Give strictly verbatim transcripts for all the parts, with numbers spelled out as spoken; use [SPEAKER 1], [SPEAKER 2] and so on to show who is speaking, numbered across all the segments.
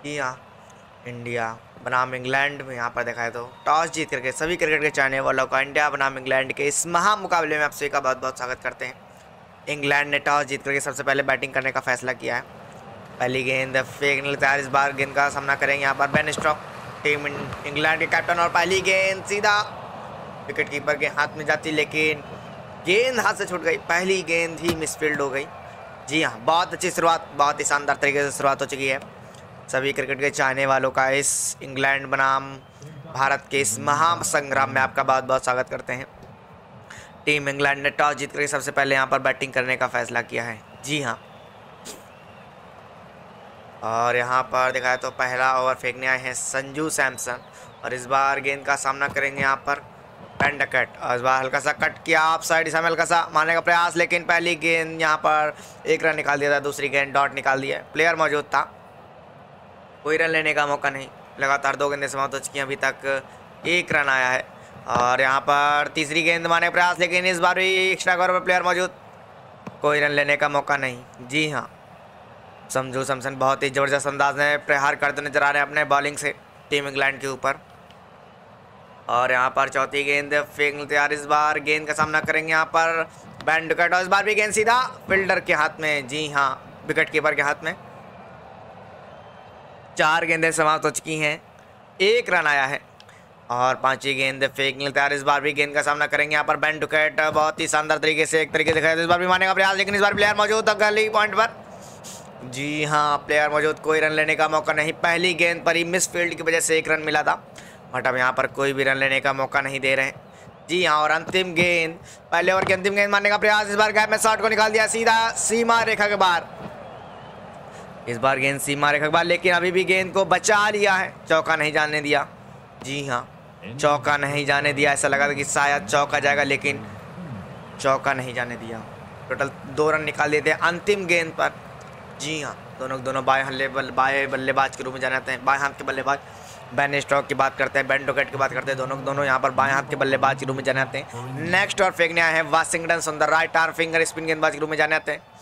[SPEAKER 1] जी हाँ, इंडिया बनाम इंग्लैंड में यहाँ पर देखा है तो टॉस जीत करके सभी क्रिकेट के चाहने वालों का इंडिया बनाम इंग्लैंड के इस महा मुकाबले में आप सभी का बहुत बहुत स्वागत करते हैं। इंग्लैंड ने टॉस जीत करके सबसे पहले बैटिंग करने का फैसला किया है। पहली गेंद फेंकने तैयार, इस बार गेंद का सामना करेंगे यहाँ पर बेन स्टोक्स, टीम इंग्लैंड के कैप्टन। और पहली गेंद सीधा विकेट कीपर के हाथ में जाती, लेकिन गेंद हाथ से छूट गई। पहली गेंद ही मिसफील्ड हो गई। जी हाँ, बहुत अच्छी शुरुआत, बहुत ही शानदार तरीके से शुरुआत हो चुकी है। सभी क्रिकेट के चाहने वालों का इस इंग्लैंड बनाम भारत के इस महासंग्राम में आपका बहुत बहुत स्वागत करते हैं। टीम इंग्लैंड ने टॉस जीत कर सबसे पहले यहाँ पर बैटिंग करने का फैसला किया है। जी हाँ, और यहाँ पर देखा है तो पहला ओवर फेंकने आए हैं संजू सैमसन, और इस बार गेंद का सामना करेंगे यहाँ पर बेन डकैट। और इस बार हल्का सा कट किया ऑफ साइड, इस हल्का सा मारने का प्रयास, लेकिन पहली गेंद यहाँ पर एक रन निकाल दिया था, दूसरी गेंद डॉट निकाल दिया। प्लेयर मौजूद था, कोई रन लेने का मौका नहीं। लगातार दो गेंदें समाप्त हो चुकी हैं, अभी तक एक रन आया है। और यहाँ पर तीसरी गेंद मारने का प्रयास, लेकिन इस बार भी एक्स्ट्रा कवर पर प्लेयर मौजूद, कोई रन लेने का मौका नहीं। जी हाँ, संजू सैमसन बहुत ही ज़बरदस्त अंदाज में प्रहार करते नजर आ रहे हैं अपने बॉलिंग से टीम इंग्लैंड के ऊपर। और यहाँ पर चौथी गेंद फेंकने तैयार, इस बार गेंद का सामना करेंगे यहाँ पर बेन डकैट, और इस बार भी गेंद सीधा फील्डर के हाथ में। जी हाँ, विकेट कीपर के हाथ में। चार गेंदें समाप्त हो चुकी हैं, एक रन आया है। और पांचवी गेंद फेंकने तैयार, इस बार भी गेंद का सामना करेंगे यहाँ पर बेन डकैट। बहुत ही शानदार तरीके से एक तरीके दिखाया, इस बार भी मारने का प्रयास, लेकिन इस बार प्लेयर मौजूद था गली पॉइंट पर। जी हाँ, प्लेयर मौजूद, कोई रन लेने का मौका नहीं। पहली गेंद पर ही मिस फील्ड की वजह से एक रन मिला था, बट अब यहाँ पर कोई भी रन लेने का मौका नहीं दे रहे हैं। जी हाँ, और अंतिम गेंद, पहले ओवर की अंतिम गेंद मारने का प्रयास, इस बार गैप में शॉट को निकाल दिया सीधा सीमा रेखा के बाहर। इस बार गेंद सीमा रेखा के बाहर, लेकिन अभी भी गेंद को बचा लिया है, चौका नहीं जाने दिया। जी हाँ, चौका नहीं जाने दिया। ऐसा लगा था कि शायद चौका जाएगा, लेकिन चौका नहीं जाने दिया। टोटल दो रन निकाल दिए थे अंतिम गेंद पर। जी हाँ, दोनों दोनों बाएं हल्ले बल बाएं बल्लेबाज के रूप में जाने जाते हैं, बाएं हाथ के बल्लेबाज। बेन स्टोक्स की बात करते हैं, बेन डकैट की बात करते हैं, दोनों दोनों यहाँ पर बाएं हाथ के बल्लेबाज के रूप में जाने जाते हैं। नेक्स्ट और फेंकने आए हैं वाशिंगटन सुंदर, राइट आर्म फिंगर स्पिन गेंदबाज के रूप में जाने जाते हैं।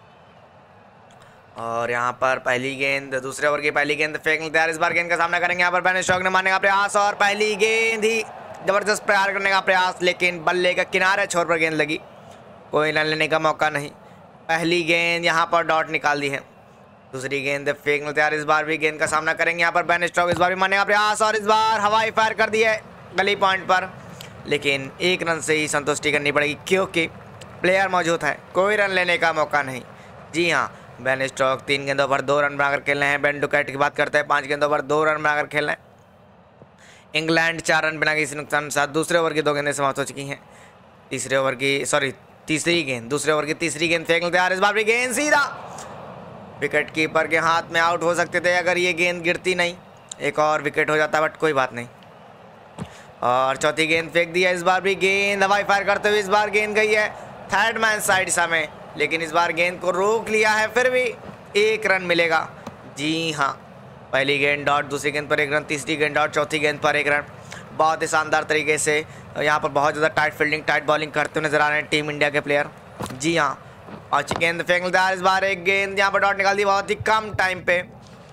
[SPEAKER 1] और यहाँ पर पहली गेंद, दूसरे ओवर की पहली गेंद फेंकने तैयार, इस बार गेंद का सामना करेंगे यहाँ पर बेन स्टोक्स ने मारने का प्रयास, और पहली गेंद ही जबरदस्त प्रहार करने का प्रयास, लेकिन बल्ले का किनारे छोर पर गेंद लगी, कोई रन लेने का मौका नहीं। पहली गेंद यहाँ पर डॉट निकाल दी है। दूसरी गेंद फेंकने तैयार, इस बार भी गेंद का सामना करेंगे यहाँ पर बेन स्टोक्स, इस बार भी मारने का प्रयास, और इस बार हवाई फायर कर दी है गली पॉइंट पर, लेकिन एक रन से ही संतुष्टि करनी पड़ेगी क्योंकि प्लेयर मौजूद है, कोई रन लेने का मौका नहीं। जी हाँ, बेन स्टोक्स तीन गेंदों पर दो रन बनाकर खेल रहे हैं। बेन डकैट की बात करते हैं, पाँच गेंदों पर दो रन बनाकर खेल रहे हैं। इंग्लैंड चार रन बना के इस नुकसान के साथ दूसरे ओवर की दो गेंदें समाप्त हो चुकी हैं। तीसरे ओवर की सॉरी तीसरी गेंद दूसरे ओवर की तीसरी गेंद फेंकने तैयार, इस बार भी गेंद सीधा विकेट कीपर के हाथ में, आउट हो सकते थे अगर ये गेंद गिरती नहीं, एक और विकेट हो जाता, बट कोई बात नहीं। और चौथी गेंद फेंक दी है, इस बार भी गेंद हवाई फायर करते हुए, इस बार गेंद गई है थर्ड मैन साइड समय, लेकिन इस बार गेंद को रोक लिया है, फिर भी एक रन मिलेगा। जी हाँ, पहली गेंद डॉट, दूसरी गेंद पर एक रन, तीसरी गेंद डॉट, चौथी गेंद पर एक रन। बहुत ही शानदार तरीके से यहाँ पर बहुत ज़्यादा टाइट फील्डिंग, टाइट बॉलिंग करते हुए नजर आ रहे हैं टीम इंडिया के प्लेयर। जी हाँ, पांच गेंद फेंक लेता है, इस बार एक गेंद यहाँ पर डॉट निकाल दी, बहुत ही कम टाइम पे।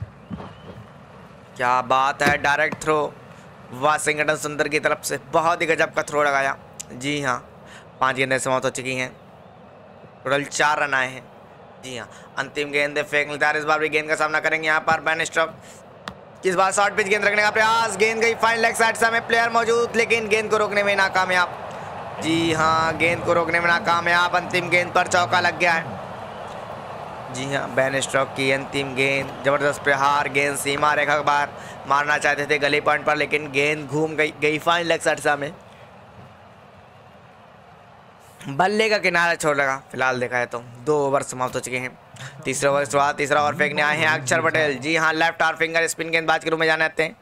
[SPEAKER 1] क्या बात है, डायरेक्ट थ्रो वाशिंगटन सुंदर की तरफ से, बहुत ही गजब का थ्रो लगाया। जी हाँ, पांच गेंदें समाप्त हो चुकी हैं, टोटल चार रन आए हैं। जी हाँ, अंतिम गेंद फेंक लेता है, इस बार भी गेंद का सामना करेंगे यहाँ पर बेन स्टोक्स, इस बार शॉर्ट पिच गेंद रखने का प्रयास, गेंद गई फाइन लेग साइड से, प्लेयर मौजूद, लेकिन गेंद को रोकने में नाकामयाब। जी हाँ, गेंद को रोकने में नाकामयाब, अंतिम गेंद पर चौका लग गया है। जी हाँ, बेन स्टोक्स की अंतिम गेंद, जबरदस्त प्रहार, गेंद सीमा रेखा के बाहर मारना चाहते थे गली पॉइंट पर, लेकिन गेंद घूम गई गई फाइन लेग साइड में, बल्ले का किनारा छोड़ लगा। फिलहाल देखा है तो दो ओवर समाप्त हो चुके हैं। तीसरे ओवर शुरुआत, तीसरा ओवर फेंकने आए हैं अक्षर पटेल। जी हाँ, लेफ्ट आर्म फिंगर स्पिन गेंदबाज के रूप में जाने जाते हैं।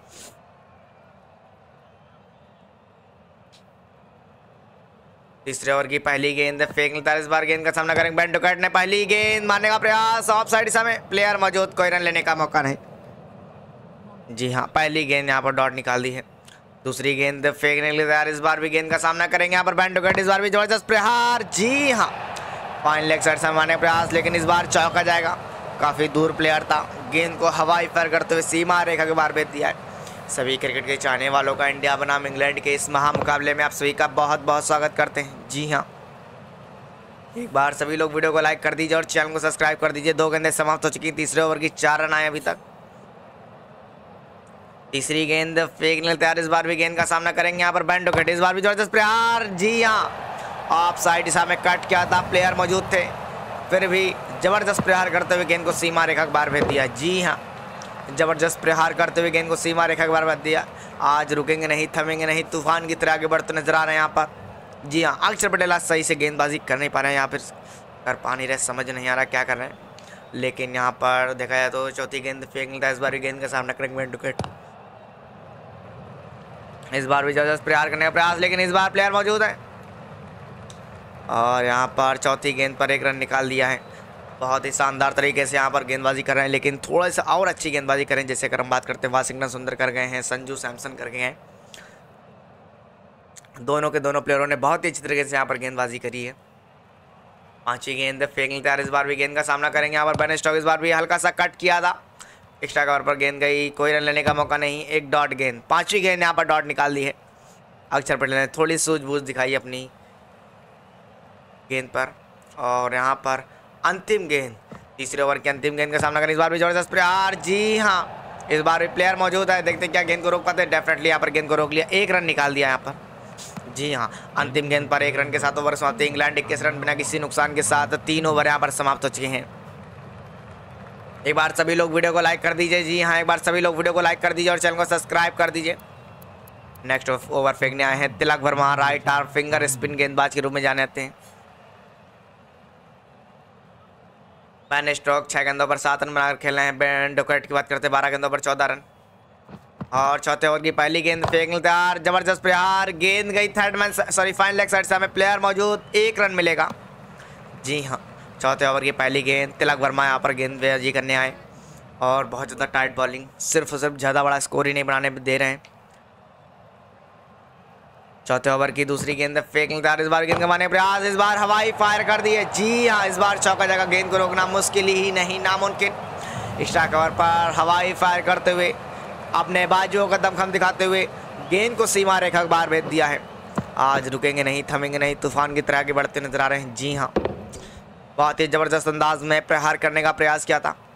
[SPEAKER 1] तीसरे ओवर की पहली गेंद फेंक लेता है, इस बार गेंद का सामना करेंगे बेन डकैट ने, पहली गेंद मारने का प्रयास, ऑफ साइड समय, प्लेयर मौजूद, कोई रन लेने का मौका नहीं। जी हाँ, पहली गेंद यहाँ पर डॉट निकाल दी है। दूसरी गेंद फेंकने के लिए तैयार, इस बार भी गेंद का सामना करेंगे यहाँ पर बेन डकैट, इस बार भी जबरदस्त प्रहार। जी हाँ, फाइन लेग साइड से मारने का प्रयास, लेकिन इस बार चौका जाएगा, काफ़ी दूर प्लेयर था, गेंद को हवाई फायर करते हुए सीमा रेखा के बाहर भेज दिया है। सभी क्रिकेट के चाहने वालों का इंडिया बनाम इंग्लैंड के इस महामुकाबले में आप सभी का बहुत बहुत स्वागत करते हैं। जी हाँ, एक बार सभी लोग वीडियो को लाइक कर दीजिए और चैनल को सब्सक्राइब कर दीजिए। दो गेंदें समाप्त हो चुकी, तीसरे ओवर की चार रन आए अभी तक। तीसरी गेंद फेंकने तैयार, इस बार भी गेंद का सामना करेंगे यहाँ पर बैंड विकेट। इस बार भी जबरदस्त प्रहार, जी हाँ, ऑफ साइड दिशा में कट किया था, प्लेयर मौजूद थे, फिर भी जबरदस्त प्रहार करते हुए गेंद को सीमा रेखा के बाहर भेज दिया। जी हाँ, जबरदस्त प्रहार करते हुए गेंद को सीमा रेखा के बाहर भेज दिया। आज रुकेंगे नहीं, थमेंगे नहीं, तूफान की तरह आगे बढ़ते नजर आ रहे हैं यहाँ पर। जी हाँ, अक्षर पटेल आज सही से गेंदबाजी कर नहीं पा रहे हैं, यहाँ पर कर पा नहीं रहे, समझ नहीं आ रहा क्या कर रहे हैं। लेकिन यहाँ पर देखा जाए तो चौथी गेंद फेंक था, इस बार भी गेंद का सामना करेंगे बैंड विकेट। इस बार भी जबरदस्त प्रहार करने का प्रयास, लेकिन इस बार प्लेयर मौजूद है और यहाँ पर चौथी गेंद पर एक रन निकाल दिया है। बहुत ही शानदार तरीके से यहाँ पर गेंदबाजी कर रहे हैं, लेकिन थोड़ा सा और अच्छी गेंदबाजी करें। जैसे अगर हम बात करते हैं, वाशिंगटन सुंदर कर गए हैं, संजू सैमसन कर गए हैं, दोनों के दोनों प्लेयरों ने बहुत ही अच्छी तरीके से यहाँ पर गेंदबाजी करी है। पांचवी गेंद फेंकने तैयार, इस बार भी गेंद का सामना करेंगे यहाँ पर बेन स्टोक्स। इस बार भी हल्का सा कट किया था, एक्स्ट्रा कवर पर गेंद गई, कोई रन लेने का मौका नहीं, एक डॉट गेंद। पांचवी गेंद यहाँ पर डॉट निकाल दी है। अक्षर पटेल ने थोड़ी सूझबूझ दिखाई अपनी गेंद पर और यहाँ पर अंतिम गेंद, तीसरे ओवर की अंतिम गेंद का सामना करें। इस बार भी जबरदस्त प्रहार, जी हाँ, इस बार भी प्लेयर मौजूद है, देखते क्या गेंद को रोक पाते हैं। डेफिनेटली यहाँ पर गेंद को रोक लिया, एक रन निकाल दिया यहाँ पर। जी हाँ, अंतिम गेंद पर एक रन के साथ ओवर समाप्त। इंग्लैंड इक्कीस रन बिना किसी नुकसान के साथ तीन ओवर यहाँ पर समाप्त हो चुके हैं। एक बार सभी लोग वीडियो को लाइक कर दीजिए। जी हाँ, एक बार सभी लोग वीडियो को लाइक कर दीजिए और चैनल को सब्सक्राइब कर दीजिए। नेक्स्ट ओवर फेंकने आए हैं Tilak Varma, right arm finger spin गेंदबाज के रूप में जाने जाते हैं। बेन स्टोक्स छह गेंदों पर सात रन बनाकर खेल रहे हैं। बैंड विकेट की बात करते हैं, बारह गेंदों पर चौदह रन। और चौथे ओवर की पहली गेंद फेंकने तैयार, जबरदस्त प्रहार, गेंद गई third man sorry fine leg side से, हमें प्लेयर मौजूद, एक रन मिलेगा। जी हाँ, चौथे ओवर की पहली गेंद, तिलक वर्मा यहाँ पर गेंदबाजी करने आए और बहुत ज़्यादा टाइट बॉलिंग, सिर्फ और सिर्फ ज़्यादा बड़ा स्कोर ही नहीं बनाने दे रहे हैं। चौथे ओवर की दूसरी गेंद फेंकने तैयार, इस बार गेंद कमाने प्रयास, इस बार हवाई फायर कर दिए। जी हाँ, इस बार चौका जाएगा, गेंद को रोकना मुश्किल ही नहीं नामुमकिन। एक्स्ट्रा कवर पर हवाई फायर करते हुए, अपने बाजुओं का दमखम दिखाते हुए गेंद को सीमा रेखा के बाहर भेज दिया है। आज रुकेंगे नहीं, थमेंगे नहीं, तूफान की तरह आगे बढ़ते नजर आ रहे हैं। जी हाँ, बहुत ही जबरदस्त अंदाज में प्रहार करने का प्रयास किया था।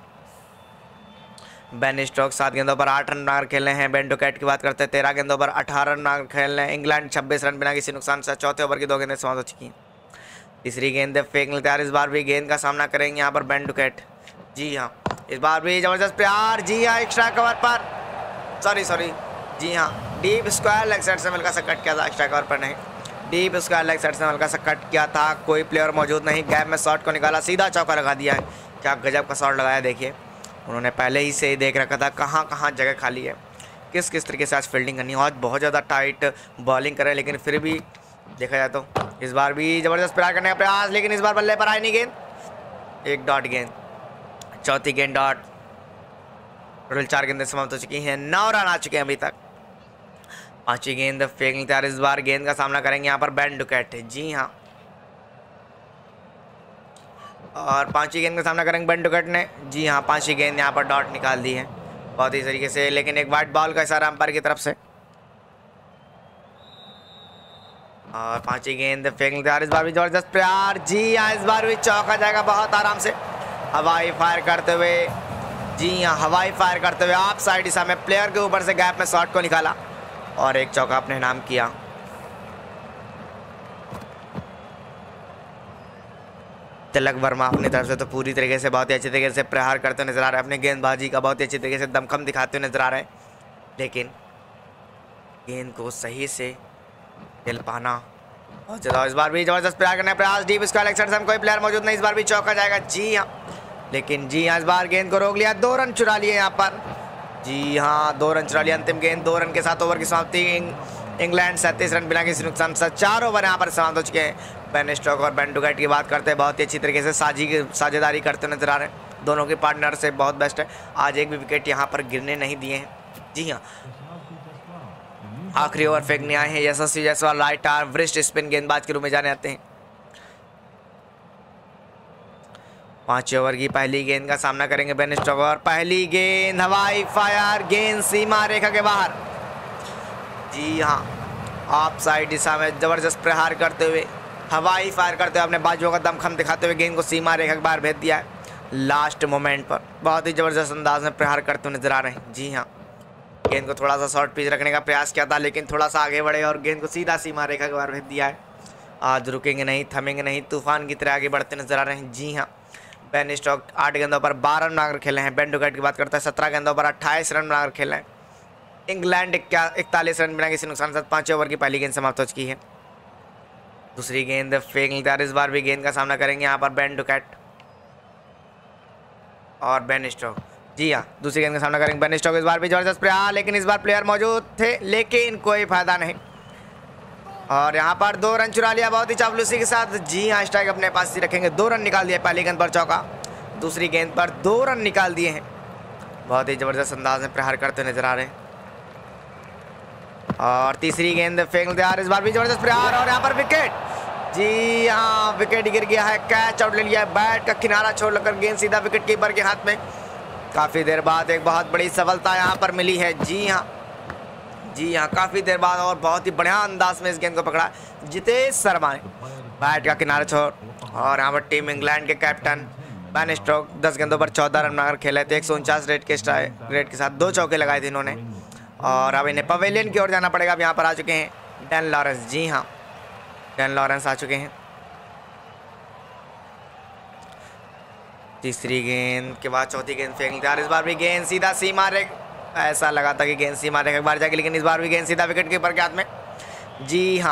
[SPEAKER 1] बेन स्टोक्स सात गेंदों पर आठ रन बनाकर खेल रहे हैं। बैंड विकेट की बात करते हैं, तेरह गेंदों पर अठारह रन बनाकर खेल रहे हैं। इंग्लैंड छब्बीस रन बिना किसी नुकसान से। चौथे ओवर की दो गेंदें समाप्त हो चुकी हैं। तीसरी गेंद फेंकने तैयार, इस बार भी गेंद का सामना करेंगे यहाँ पर बैंड विकेट। जी हाँ, इस बार भी जबरदस्त प्रहार, जी हाँ, एक्स्ट्रा कवर पर सॉरी सॉरी जी हाँ, डीप स्क्वायर लेग साइड से हल्का सा कट किया था, एक्स्ट्रा कवर पर नहीं, डीप स्क्वायर लेग साइड से हल्का सा कट किया था। कोई प्लेयर मौजूद नहीं, गैप में शॉट को निकाला, सीधा चौका लगा दिया है। क्या गजब का शॉट लगाया, देखिए उन्होंने पहले ही से ही देख रखा था कहाँ कहाँ जगह खाली है, किस किस तरीके से आज फील्डिंग करनी है। आज बहुत ज़्यादा टाइट बॉलिंग करें, लेकिन फिर भी देखा जाए तो इस बार भी ज़बरदस्त प्रयास करने का प्रयास, लेकिन इस बार बल्ले पर आई नहीं गेंद, एक डॉट गेंद। चौथी गेंद डॉट, टोटल चार गेंदें समाप्त हो चुकी हैं, नौ रन आ चुके हैं अभी तक। पांचवी गेंद फेंकने तैयार, इस बार गेंद का सामना करेंगे यहाँ पर बैंड विकेट। जी हाँ, और पांचवी गेंद का सामना करेंगे बैंड विकेट ने। जी हाँ, पांचवी गेंद यहाँ पर डॉट निकाल दी है बहुत ही तरीके से, लेकिन एक वाइट बॉल का इशारा अंपायर की तरफ से। और पांचवी गेंद फेंकने तैयार, इस बार भी जबरदस्त प्रहार, जी हाँ, इस बार भी चौका जाएगा बहुत आराम से, हवाई फायर करते हुए। जी हाँ, हवाई फायर करते हुए आप साइड दिशा में प्लेयर के ऊपर से गैप में शॉट को निकाला और एक चौका अपने नाम किया। तिलक वर्मा अपनी तरफ से तो पूरी तरीके से बहुत ही अच्छी तरीके से प्रहार करते नजर आ रहे हैं, अपने गेंदबाजी का बहुत ही अच्छी तरीके से दमखम दिखाते हुए नजर आ रहे हैं, लेकिन गेंद को सही से खेल पाना बहुत ज़्यादा। इस बार भी जबरदस्त प्रहार करने का प्रयास, डीप स्क्वायर लेग साइड से कोई प्लेयर मौजूद नहीं, इस बार भी चौका जाएगा। जी हाँ, लेकिन जी हाँ, इस बार गेंद को रोक लिया, दो रन चुरा लिए यहाँ पर। जी हाँ, दो रन चुरा लिया, अंतिम गेंद, दो रन के साथ ओवर की समाप्ति। इंग्लैंड सैंतीस रन बिना किसी नुकसान से, चार ओवर यहाँ पर समाप्त हो चुके हैं। बेन स्टोक्स और बैंड विकेट की बात करते हैं, बहुत ही अच्छी तरीके से साझी साझेदारी करते नजर आ रहे हैं, दोनों के पार्टनर से बहुत बेस्ट है। आज एक भी विकेट यहाँ पर गिरने नहीं दिए हैं। जी हाँ, आखिरी ओवर फेंकने आए हैं Yashasvi Jaiswal, right arm wrist spin गेंदबाज के रूप में जाने जाते हैं। पांचवें ओवर की पहली गेंद का सामना करेंगे बेन स्टोक्स और पहली गेंद हवाई फायर, गेंद सीमा रेखा के बाहर। जी हाँ, ऑफ साइड दिशा में जबरदस्त प्रहार करते हुए, हवाई फायर करते हुए, अपने बाजुओं का दमखम दिखाते हुए गेंद को सीमा रेखा के बाहर भेज दिया है। लास्ट मोमेंट पर बहुत ही जबरदस्त अंदाज में प्रहार करते हुए नजर आ रहे हैं। जी हाँ, गेंद को थोड़ा सा शॉर्ट पिच रखने का प्रयास किया था, लेकिन थोड़ा सा आगे बढ़े और गेंद को सीधा सीमा रेखा के बाहर भेज दिया है। आज रुकेंगे नहीं, थमेंगे नहीं, तूफान की तरह आगे बढ़ते नजर आ रहे हैं। जी हाँ, बेन स्टोक्स आठ गेंदों पर बारह रन बनाकर खेले हैं। बेन डुगेट की बात करते हैं, सत्रह गेंदों पर अट्ठाईस रन बनाकर खेले हैं। इंग्लैंड इकतालीस रन बिना किसी नुकसान के साथ पांचवें ओवर की पहली गेंद समाप्त हो चुकी है। दूसरी गेंद फेंक तैयार, इस बार भी गेंद का सामना करेंगे यहाँ पर बेन डुगेट और बेन स्टोक्स। जी हाँ, दूसरी गेंद का सामना करेंगे बेन स्टोक्स। इस बार भी जबरदस्त प्रयास, लेकिन इस बार प्लेयर मौजूद थे, लेकिन कोई फायदा नहीं। और यहाँ पर दो रन चुरा लिया बहुत ही चापलूसी के साथ। जी हाँ, स्ट्राइक अपने पास ही रखेंगे। दो रन निकाल दिए पहली गेंद पर चौका, दूसरी गेंद पर दो रन निकाल दिए हैं। बहुत ही जबरदस्त अंदाज में प्रहार करते नजर आ रहे हैं। और तीसरी गेंद फेंक तैयार, इस बार भी जबरदस्त प्रहार और यहाँ पर विकेट। जी हाँ, विकेट गिर गया है, कैच आउट ले लिया है। बैट का किनारा छोड़कर गेंद सीधा विकेट कीपर के हाथ में। काफ़ी देर बाद एक बहुत बड़ी सफलता यहाँ पर मिली है। जी हाँ, जी हाँ, काफ़ी देर बाद और बहुत ही बढ़िया अंदाज में इस गेंद को पकड़ा जितेश शर्मा ने। बैट का किनारा छोड़ और यहाँ पर टीम इंग्लैंड के कैप्टन बेन स्टोक्स दस गेंदों पर चौदह रन बनाकर खेले थे। एक सौ उनचास रेट के स्ट्राइक रेट के साथ दो चौके लगाए थे इन्होंने। और अब इन्हें पवेलियन की ओर जाना पड़ेगा। अब यहाँ पर आ चुके हैं डैन लॉरेंस। जी हाँ, डैन लॉरेंस आ चुके हैं। तीसरी गेंद के बाद चौथी गेंद फेंक तैयार, इस बार भी गेंद सीधा सीमा रेखा। ऐसा लगा था कि गेंद सीमा रेखा के बाहर जाएगी, लेकिन इस बार भी गेंद सीधा विकेट कीपर के हाथ में। जी हाँ,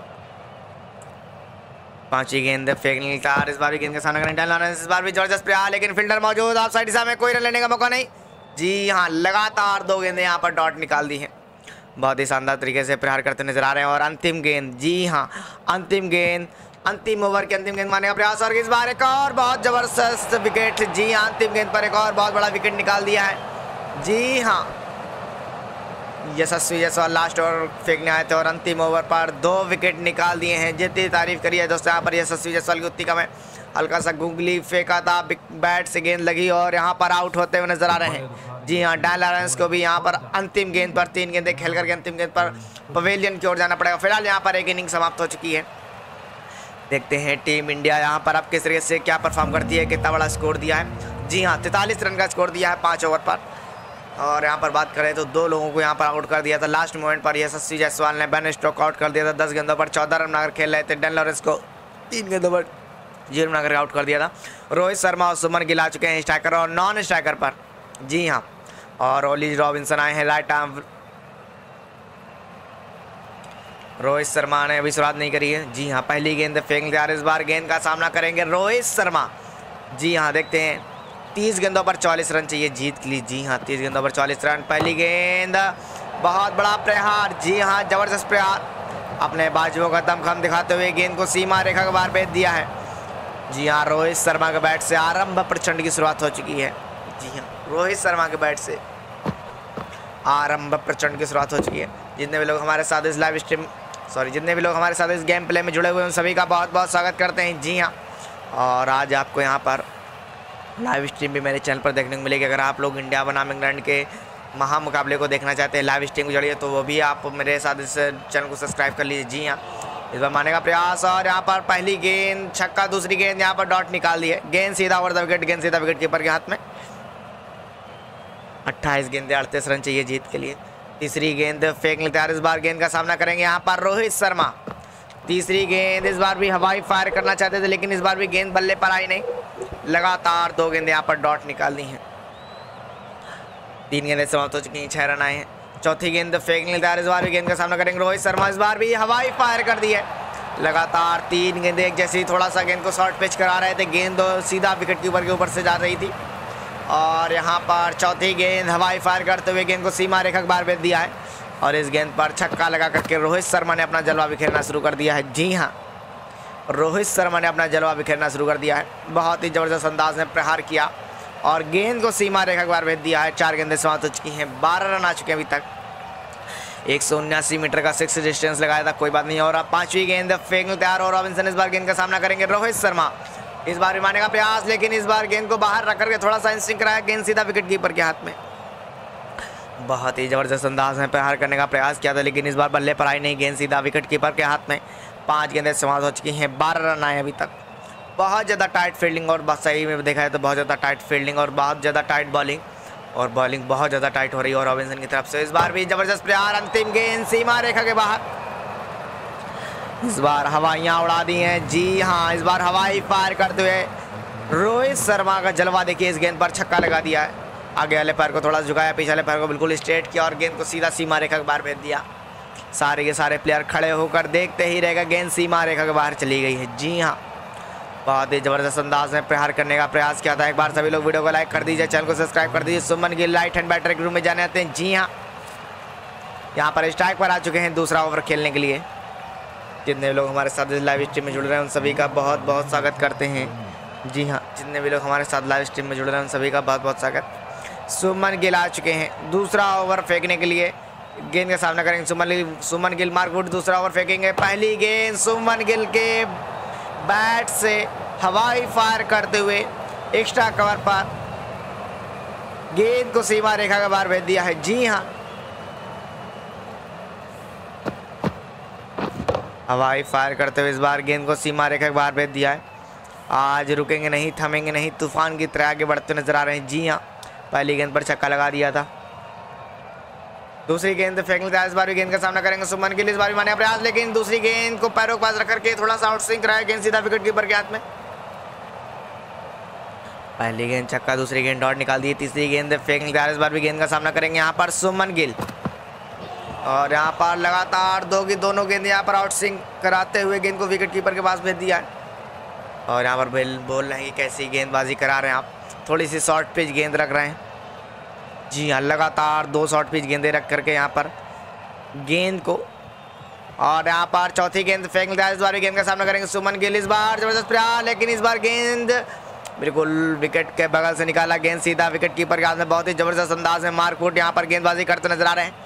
[SPEAKER 1] पांचवी गेंद फेंकने तैयार, इस बार भी गेंद का सामना करेंगे डैन लॉरेंस। इस बार भी जबरदस्त प्रयास, लेकिन फील्डर मौजूद, ऑफ साइड दिशा में कोई रन लेने का मौका नहीं। जी हाँ, लगातार दो गेंदें यहाँ पर डॉट निकाल दी हैं। बहुत ही शानदार तरीके से प्रहार करते नजर आ रहे हैं। और अंतिम गेंद, जी हाँ, अंतिम गेंद, अंतिम ओवर की अंतिम गेंद मारने का प्रयास और इस बार एक और बहुत जबरदस्त विकेट। जी हाँ, अंतिम गेंद पर एक और बहुत बड़ा विकेट निकाल दिया है। जी हाँ, यशस्वी जायसवाल लास्ट ओवर फेंकने आए थे और अंतिम ओवर पर दो विकेट निकाल दिए हैं। जितनी तारीफ करी है दोस्तों, यहाँ पर यशस्वी जायसवाल की उतनी कम है। हल्का सा गुगली फेंका था, बैट से गेंद लगी और यहाँ पर आउट होते हुए नजर आ रहे हैं। जी हाँ, डैन लॉरेंस को भी यहाँ पर अंतिम गेंद पर तीन गेंदें खेल करके अंतिम गेंद पर पवेलियन की ओर जाना पड़ेगा। फिलहाल यहाँ पर एक इनिंग समाप्त हो चुकी है। देखते हैं टीम इंडिया यहाँ पर अब किस तरीके से क्या परफॉर्म करती है, कितना बड़ा स्कोर दिया है। जी हाँ, तैंतालीस रन का स्कोर दिया है पाँच ओवर पर। और यहाँ पर बात करें तो दो लोगों को यहाँ पर आउट कर दिया था लास्ट मोमेंट पर। यशस्वी जायसवाल ने बेन स्टोक्स आउट कर दिया था, दस गेंदों पर चौदह रन बनाकर खेल रहे थे। डैन लॉरेंस को तीन गेंदों पर जीरो बनाकर आउट कर दिया था। रोहित शर्मा और सुमन गिल आ चुके हैं स्ट्राइकर और नॉन स्ट्राइकर पर। जी हाँ, और ओली रॉबिन्सन आए हैं राइट आर्म। रोहित शर्मा ने अभी शुरुआत नहीं करी है। जी हाँ, पहली गेंद फेंक तैयार, इस बार गेंद का सामना करेंगे रोहित शर्मा। जी हाँ, देखते हैं, तीस गेंदों पर चौलीस रन चाहिए जीत के लिए। जी हाँ, तीस गेंदों पर चौलीस रन। पहली गेंद, बहुत बड़ा प्रहार। जी हाँ, जबरदस्त प्रहार, अपने बाजुओं का दमखम दिखाते हुए गेंद को सीमा रेखा के बाहर भेज दिया है। जी हाँ, रोहित शर्मा के बैट से आरंभ प्रचंड की शुरुआत हो चुकी है। जी हाँ, रोहित शर्मा के बैट से आरंभ प्रचंड की शुरुआत हो चुकी है। जितने भी लोग हमारे साथ इस लाइव स्ट्रीम सॉरी जितने भी लोग हमारे साथ इस गेम प्ले में जुड़े हुए हैं, उन सभी का बहुत बहुत स्वागत करते हैं। जी हाँ, और आज आपको यहाँ पर लाइव स्ट्रीम भी मेरे चैनल पर देखने को मिलेगी। अगर आप लोग इंडिया बनाम इंग्लैंड के महामुकाबले को देखना चाहते हैं, लाइव स्ट्रीम को जुड़िए, तो वो भी आप मेरे साथ इस चैनल को सब्सक्राइब कर लीजिए। जी हाँ, इस बार मारने का प्रयास और यहाँ पर पहली गेंद छक्का, दूसरी गेंद यहाँ पर डॉट निकाल दी है। गेंद सीधा ओवर द विकेट, गेंद सीधा विकेट कीपर के हाथ में। अट्ठाईस गेंदे, अड़तीस रन चाहिए जीत के लिए। तीसरी गेंद फेंकने तैयार, इस बार गेंद का सामना करेंगे यहाँ पर रोहित शर्मा। तीसरी गेंद, इस बार भी हवाई फायर करना चाहते थे, लेकिन इस बार भी गेंद बल्ले पर आई नहीं। लगातार दो गेंदें यहाँ पर डॉट निकाल दी हैं। तीन गेंदें समाप्त हो चुकी हैं, छह रन आए हैं। चौथी गेंद फेंकने तैयार, इस बार भी गेंद का सामना करेंगे रोहित शर्मा। इस बार भी हवाई फायर कर दी है। लगातार तीन गेंदें एक जैसी, थोड़ा सा गेंद को शॉर्ट पिच करा रहे थे, गेंद सीधा विकेट कीपर के ऊपर से जा रही थी। और यहाँ पर चौथी गेंद हवाई फायर करते हुए गेंद को सीमा रेखा के बाहर भेज दिया है। और इस गेंद पर छक्का लगा करके रोहित शर्मा ने अपना जलवा बिखेरना शुरू कर दिया है। जी हाँ, रोहित शर्मा ने अपना जलवा बिखेरना शुरू कर दिया है। बहुत ही ज़बरदस्त अंदाज में प्रहार किया और गेंद को सीमा रेखा के बाहर भेज दिया है। चार गेंदें समाप्त हो चुकी हैं, बारह रन आ चुके हैं अभी तक। एक सौ उन्यासी मीटर का सिक्स डिस्टेंस लगाया था, कोई बात नहीं। और अब पांचवी गेंद फेंकने तैयार और रॉबिन्सन इस बार गेंद का सामना करेंगे रोहित शर्मा। इस बार भी मारने का प्रयास, लेकिन इस बार गेंद को बाहर रख करके थोड़ा सा इंस्टिंग कराया, गेंद सीधा विकेट कीपर के हाथ में। बहुत ही जबरदस्त अंदाज में प्रहार करने का प्रयास किया था, लेकिन इस बार बल्ले पर आई नहीं, गेंद सीधा विकेट कीपर के हाथ में। पांच गेंदें समाप्त हो चुकी हैं, बारह रन आए अभी तक। बहुत ज़्यादा टाइट फील्डिंग और बस सही में देखा है तो बहुत ज़्यादा टाइट फील्डिंग और बहुत ज़्यादा टाइट बॉलिंग, और बॉलिंग बहुत ज़्यादा टाइट हो रही है और रॉबिन्सन की तरफ से। इस बार भी जबरदस्त प्रहार, अंतिम गेंद सीमा रेखा के बाहर। इस बार हवाइयाँ उड़ा दी हैं, जी हाँ, इस बार हवाई फायर करते हुए रोहित शर्मा का जलवा देखिए, इस गेंद पर छक्का लगा दिया है। आगे वाले पैर को थोड़ा झुकाया, पीछे वाले पैर को बिल्कुल स्ट्रेट किया और गेंद को सीधा सीमा रेखा के बाहर भेज दिया। सारे के सारे प्लेयर खड़े होकर देखते ही रहेगा, गेंद सीमा रेखा के बाहर चली गई है। जी हाँ, बहुत ही जबरदस्त अंदाज में प्रहार करने का प्रयास किया था। एक बार सभी लोग वीडियो को लाइक कर दीजिए, चैनल को सब्सक्राइब कर दीजिए। Shubman Gill right hand batter के रूम में जाने आते हैं। जी हाँ, यहाँ पर स्ट्राइक पर आ चुके हैं दूसरा ओवर खेलने के लिए। जितने लोग हमारे साथ लाइव स्ट्रीम में जुड़ रहे हैं उन सभी का बहुत बहुत स्वागत करते हैं। जी हाँ, जितने भी लोग हमारे साथ लाइव स्ट्रीम में जुड़ रहे हैं उन सभी का बहुत बहुत स्वागत। सुमन गिल आ चुके हैं दूसरा ओवर फेंकने के लिए, गेंद का सामना करेंगे सुमन गिल। सुमन गिल मार्कवुड दूसरा ओवर फेंकेंगे। पहली गेंद सुमन गिल के बैट से हवाई फायर करते हुए एक्स्ट्रा कवर पर गेंद को सीमा रेखा के बाहर भेज दिया है। जी हाँ, हवाई फायर करते हुए इस बार गेंद को सीमा रेखा के बाहर भेज दिया है। आज रुकेंगे नहीं, थमेंगे नहीं, तूफान की तरह आगे बढ़ते नजर आ रहे हैं। जी हाँ, पहली गेंद पर छक्का लगा दिया था। दूसरी गेंद फेंक लेता है, इस बार भी गेंद का सामना करेंगे सुमन गिल। इस बार भी मारने का प्रयास, लेकिन दूसरी गेंद को पैरों के पास रख करके थोड़ा सा आउट स्विंग कराया, गेंद सीधा विकेट कीपर के हाथ में। पहली गेंद छक्का, दूसरी गेंद डॉट निकाल दी। तीसरी गेंद फेंक लेता है, इस बार भी गेंद का सामना करेंगे यहाँ पर सुमन गिल। और यहाँ पर लगातार दो की दोनों गेंद यहाँ पर आउट स्विंग कराते हुए गेंद को विकेट कीपर के पास भेज दिया है। और यहाँ पर बिल बोल रहे हैं कि कैसी गेंदबाजी करा रहे हैं आप, थोड़ी सी शॉर्ट पिच गेंद रख रहे हैं। जी हाँ, लगातार दो शॉर्ट पिच गेंदें रख करके यहाँ पर गेंद को, और यहाँ पर चौथी गेंद फेंक लेता है, इस बार भी गेंद का सामना करेंगे सुमन गिल। इस बार जबरदस्त प्रयास, लेकिन इस बार गेंद बिल्कुल विकेट के बगल से निकाला, गेंद सीधा विकेट कीपर के हाथ में। बहुत ही जबरदस्त अंदाज में मार्कवुड यहाँ पर गेंदबाजी करते नजर आ रहे हैं।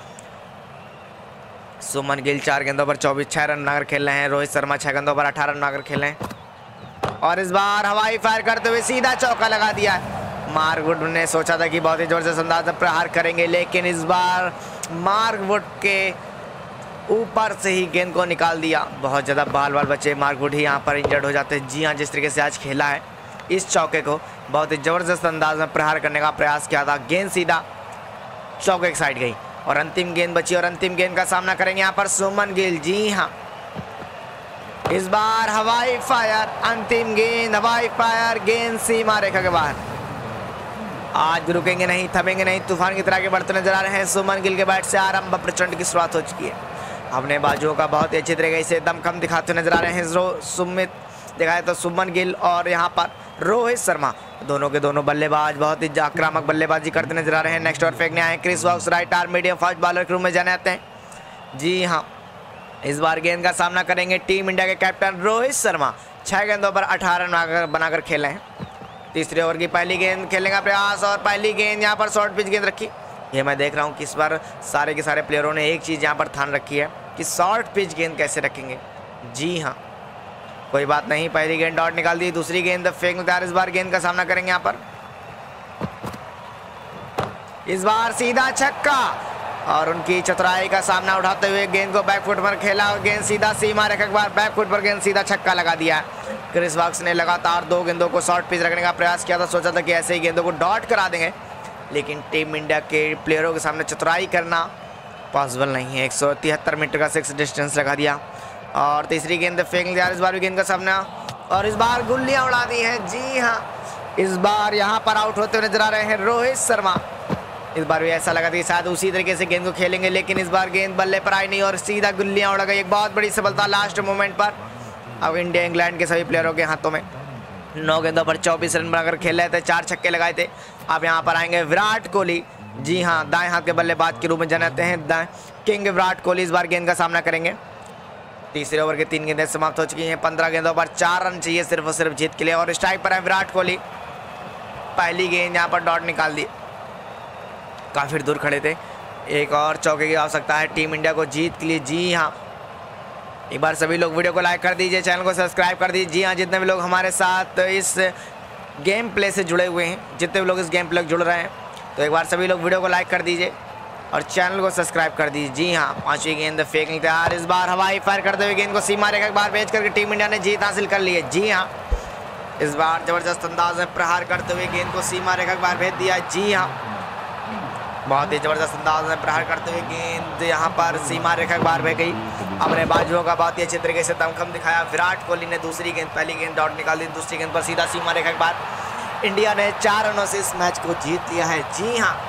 [SPEAKER 1] सुमन गिल चार गेंदों पर चौबीस छः रन बनाकर खेल रहे हैं। रोहित शर्मा छः गेंदों पर अठारह रन बनाकर खेल रहे हैं। और इस बार हवाई फायर करते हुए सीधा चौका लगा दिया है। मार्कवुड ने सोचा था कि बहुत ही जबरदस्त अंदाज में प्रहार करेंगे, लेकिन इस बार मार्कवुड के ऊपर से ही गेंद को निकाल दिया। बहुत ज़्यादा बाल बाल बचे, मार्कवुड ही यहाँ पर इंजर्ड हो जाते हैं। जी हाँ, जिस तरीके से आज खेला है इस चौके को, बहुत ही ज़बरदस्त अंदाज में प्रहार करने का प्रयास किया था, गेंद सीधा चौके की साइड गई और अंतिम गेंद बची। और अंतिम गेंद का सामना करेंगे यहाँ पर सुमन गिल। जी हाँ, इस बार हवाई फायर, अंतिम गेंद हवाई फायर, गेंद सीमा रेखा के बाहर। आज रुकेंगे नहीं, थमेंगे नहीं, तूफान की तरह के बढ़ते नजर आ रहे हैं। सुमन गिल के बैट से आरंभ प्रचंड की शुरुआत हो चुकी है। अपने बाजुओं का बहुत ही अच्छी तरीके से दमखम दिखाते नजर आ रहे हैं सुमित दिखाए तो सुमन गिल और यहाँ पर रोहित शर्मा, दोनों के दोनों बल्लेबाज बहुत ही आक्रामक बल्लेबाजी करते नजर आ रहे हैं। नेक्स्ट ओवर फेंकने आए Chris Woakes, right arm medium fast bowler के रूम में जाने आते हैं। जी हाँ, इस बार गेंद का सामना करेंगे टीम इंडिया के कैप्टन रोहित शर्मा। छह गेंदों पर अठारह रन बनाकर खेले हैं। तीसरे ओवर की पहली गेंद खेलने का प्रयास, और पहली गेंद यहाँ पर शॉर्ट पिच गेंद रखी। ये मैं देख रहा हूँ कि इस बार सारे के सारे प्लेयरों ने एक चीज़ यहाँ पर ध्यान रखी है कि शॉर्ट पिच गेंद कैसे रखेंगे। जी हाँ, कोई बात नहीं, पहली गेंद डॉट निकाल दी। दूसरी गेंद फेंक लेता है, इस बार गेंद का सामना करेंगे यहाँ पर। इस बार सीधा छक्का, और उनकी चतुराई का सामना उठाते हुए गेंद को बैकफुट पर खेला और गेंद सीधा सीमा रेखा के बाहर, बैकफुट पर गेंद सीधा छक्का लगा दिया। क्रिस वॉक्स ने लगातार दो गेंदों को शॉर्ट पिच रखने का प्रयास किया था, सोचा था कि ऐसे ही गेंदों को डॉट करा देंगे, लेकिन टीम इंडिया के प्लेयरों के सामने चतुराई करना पॉसिबल नहीं है। एक सौ तिहत्तर मीटर का सिक्स डिस्टेंस लगा दिया। और तीसरी गेंद फेंक दिया, इस बार भी गेंद का सामना, और इस बार गुल्लियां उड़ा दी हैं। जी हाँ, इस बार यहाँ पर आउट होते हुए नजर आ रहे हैं रोहित शर्मा। इस बार भी ऐसा लगा था शायद उसी तरीके से गेंद को खेलेंगे, लेकिन इस बार गेंद बल्ले पर आई नहीं और सीधा गुल्लियां उड़ा गई। एक बहुत बड़ी सफलता लास्ट मोमेंट पर। अब इंडिया इंग्लैंड के सभी प्लेयरों के हाथों में नौ गेंदों पर चौबीस रन बनाकर खेल रहे थे, चार छक्के लगाए थे। अब यहाँ पर आएंगे विराट कोहली। जी हाँ, दाएं हाथ के बल्लेबाज के रूप में जाने हैं दाएं किंग विराट कोहली। इस बार गेंद का सामना करेंगे। तीसरे ओवर के तीन गेंदें समाप्त हो चुकी हैं। पंद्रह गेंदों पर चार रन चाहिए सिर्फ और सिर्फ जीत के लिए, और स्ट्राइक पर है विराट कोहली। पहली गेंद यहाँ पर डॉट निकाल दी, काफ़ी दूर खड़े थे। एक और चौके की आवश्यकता है टीम इंडिया को जीत के लिए। जी हाँ, एक बार सभी लोग वीडियो को लाइक कर दीजिए, चैनल को सब्सक्राइब कर दीजिए। जी हाँ, जितने भी लोग हमारे साथ इस गेम प्ले से जुड़े हुए हैं, जितने भी लोग इस गेम प्ले जुड़ रहे हैं, तो एक बार सभी लोग वीडियो को लाइक कर दीजिए और चैनल को सब्सक्राइब कर दीजिए। जी हाँ, पांचवी गेंद फेंकने तैयार, इस बार हवाई फायर करते हुए गेंद को सीमा रेखा के बाहर भेज करके टीम इंडिया ने जीत हासिल कर ली है। जी हाँ, इस बार जबरदस्त अंदाज में प्रहार करते हुए गेंद को सीमा रेखा के बाहर भेज दिया। जी हाँ, बहुत ही जबरदस्त अंदाज में प्रहार करते हुए गेंद यहाँ पर सीमा रेखा के बाहर बह गई। अपने बाजुओं का बहुत ही अच्छे तरीके से दमखम दिखाया विराट कोहली ने। दूसरी गेंद, पहली गेंद डॉट निकाल दी, दूसरी गेंद पर सीधा सीमा रेखा के बाहर इंडिया ने चार रनों से इस मैच को जीत लिया है। जी हाँ,